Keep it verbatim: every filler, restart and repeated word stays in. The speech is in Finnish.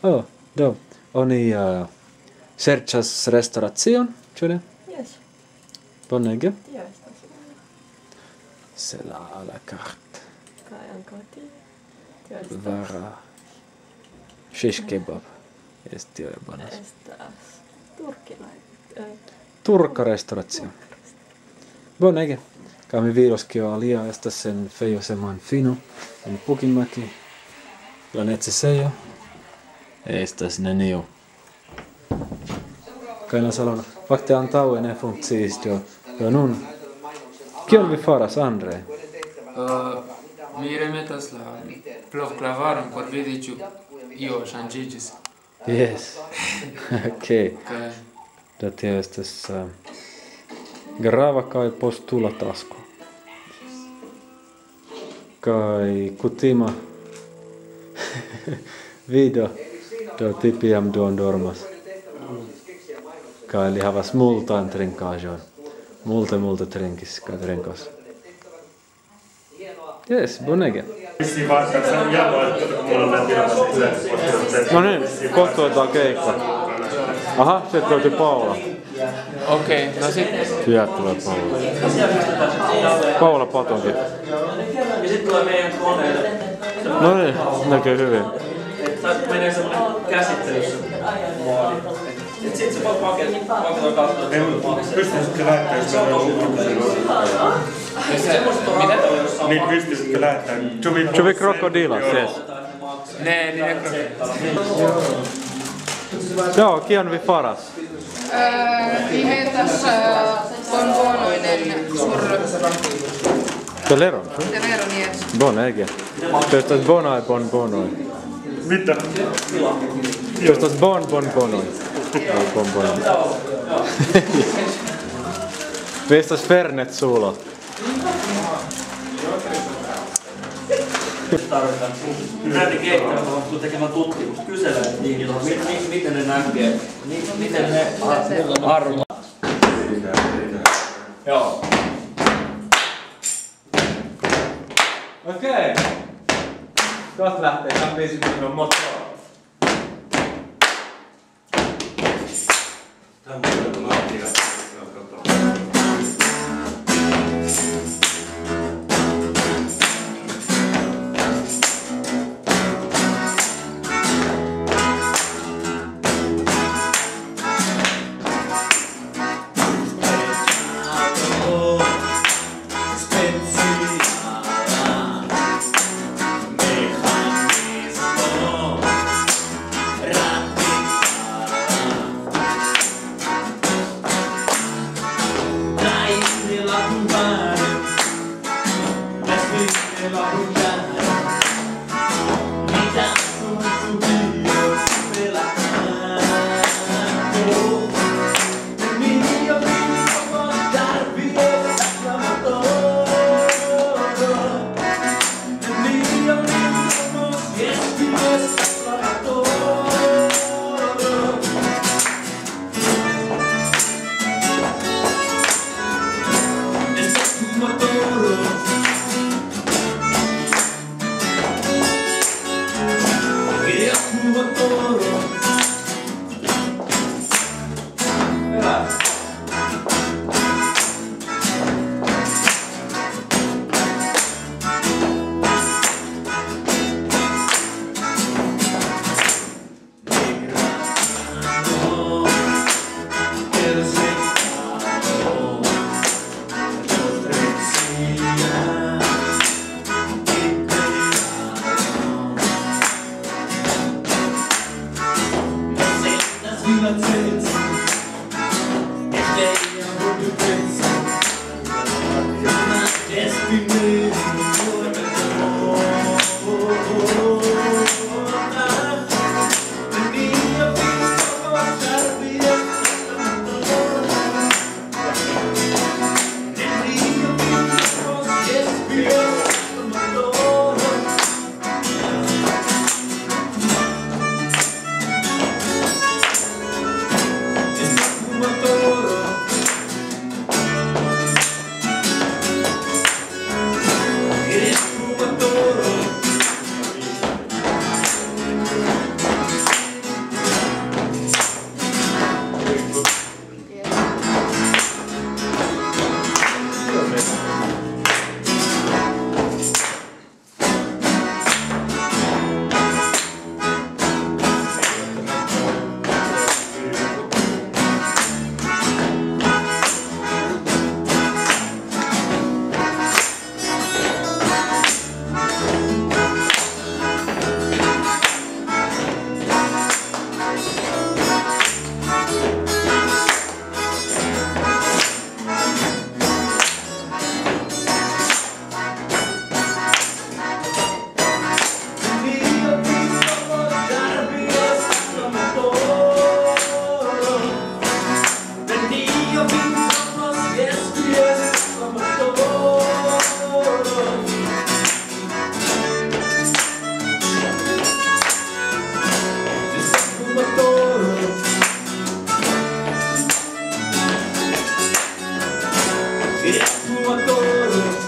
Oh, då. Oni uh, cercas restauracion, ĉu ne? Yes. Bonege. Tio estas. C'est la à la carte. Kaj ankaŭ tio. Tio estas. Vara shish kebab. Yes, tio je bonas. Estas turkilainen. Turka restauracio. Bonege. Kaj mi vidos kio alia estas en fejo seman fino en Pukinmäki. La necesejo estas neniu. Kaj la salono. Fakte antaŭe ne funkciis do do nun. Kion vi faras, Andre? Uh, mi remetas la plovklavaron por vidi ĉu io ŝanĝiĝis. Yes. Okej. Kaj Do tio estas uh, grava kaj postula tasko. Kaj kutima vido do tipiam duon dormas. Kaj li havas multan trinkaĵon. Multe, multe trinkis kaj trinkos. Yes, bonege. Vissiin vaikka sen jaloin, että kun mulla on näin No niin, kohta otetaan keikka. Aha, sieltä löytyi Paula. okei, okay, no sitten. Sieltä tulee Paula. Paula Patonkin. Ja sitten tulee meidän koneelle. No niin, näkyy hyvin. Menee semmoinen käsittelyssä moodi. Sitten se voi paketoida katsoa. Pystyisitkö lähettämään, jos meillä on ulkoisella? Niin pystyisitkö lähettämään? Chubi Crocodilos, yes. Ne, niin ne krokodillit. Joo, kion vi faras. Vi hetas bonbonoinen surr. Teleron, Teleron, yes. bonege. Testas bonai bon bonoi. Mitä? Testas bon bon bonoi. Bon bonoi. Vestas Fernet suulo. Näiden kehittämällä on tekemään tutkimusta, kyselee niihin, miten ne näkee, miten ne arvaa. Joo. Okei. Kohta lähtee, tämä viisi minuutin motor. e a tua torre